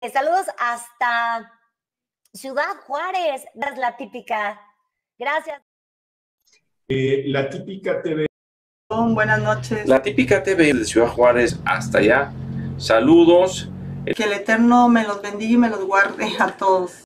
Saludos hasta Ciudad Juárez, es la típica. Gracias. La típica TV. Buenas noches. La típica TV de Ciudad Juárez hasta allá. Saludos. Que el Eterno me los bendiga y me los guarde a todos.